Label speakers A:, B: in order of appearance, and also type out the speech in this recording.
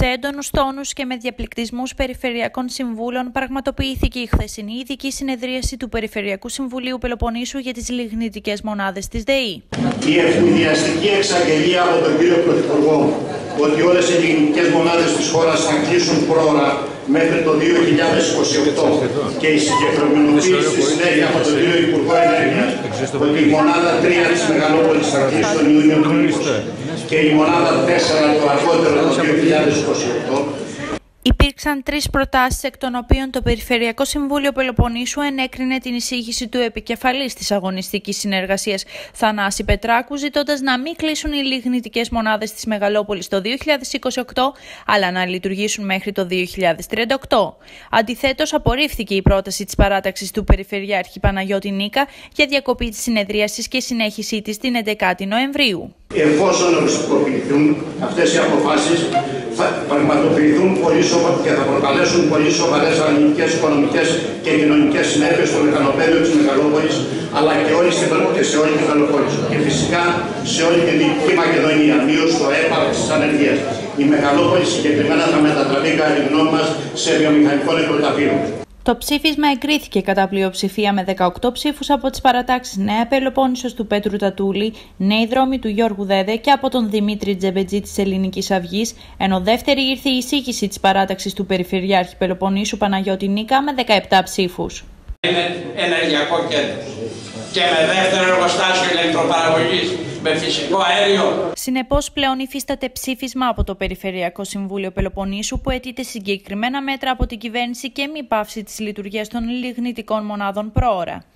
A: Σε έντονους τόνους και με διαπληκτισμούς περιφερειακών συμβούλων πραγματοποιήθηκε η χθεσινή ειδική συνεδρίαση του Περιφερειακού Συμβουλίου Πελοποννήσου για τις λιγνητικές μονάδες της ΔΕΗ.
B: Η ευνηδιαστική εξαγγελία από τον κύριο Πρωθυπουργό ότι όλες οι λιγνητικές μονάδες της χώρας θα κλείσουν πρόωρα μέχρι το 2028 και η συγκεκριμενοποίηση στη συνέχεια από τον κύριο Υπουργό Ενέργειας ότι η μονάδα 3 της Μεγαλόπολης θα κλείσει τον Ιούνιο του 2020 και η μονάδα 4 το αργότερο το 2028.
A: Υπήρξαν 3 προτάσεις, εκ των οποίων το Περιφερειακό Συμβούλιο Πελοποννήσου ενέκρινε την εισήγηση του επικεφαλής της αγωνιστικής συνεργασίας Θανάση Πετράκου, ζητώντας να μην κλείσουν οι λιγνητικές μονάδες της Μεγαλόπολης το 2028, αλλά να λειτουργήσουν μέχρι το 2038. Αντιθέτως, απορρίφθηκε η πρόταση της παράταξης του Περιφερειάρχη Παναγιώτη Νίκα για διακοπή της συνεδρίασης και συνέχισή της την 11η Νοεμβρίου.
B: Εφόσον οριστικοποιηθούν αυτές οι αποφάσεις, θα πραγματοποιηθούν και θα προκαλέσουν πολύ σοβαρές αρνητικές οικονομικές και κοινωνικές συνέπειες στο μεχανοπέδιο της Μεγαλόπολης, αλλά και σε όλη την Πελοπόννησο. Και φυσικά σε όλη την Δυτική Μακεδονία, μείωση στο έπαρ της ανεργίας. Η Μεγαλόπολη συγκεκριμένα θα μετατραπεί, κατά τη γνώμη μας, σε βιομηχανικό νεκροταφείο.
A: Το ψήφισμα εγκρίθηκε κατά πλειοψηφία με 18 ψήφους από τις παρατάξεις Νέα Πελοπόννησος του Πέτρου Τατούλη, Νέοι Δρόμοι του Γιώργου Δέδε και από τον Δημήτρη Τζεμπετζή της Ελληνικής Αυγής, ενώ δεύτερη ήρθε η εισήγηση της παράταξης του Περιφερειάρχη Πελοποννήσου Παναγιώτη Νίκα με 17 ψήφους.
C: Είναι ενεργειακό κέντρο και με δεύτερο εργοστάσιο ηλεκτροπαραγωγής με φυσικό αέριο.
A: Συνεπώς, πλέον υφίσταται ψήφισμα από το Περιφερειακό Συμβούλιο Πελοποννήσου που αιτείται συγκεκριμένα μέτρα από την κυβέρνηση και μη πάυση της λειτουργίας των λιγνητικών μονάδων πρόωρα.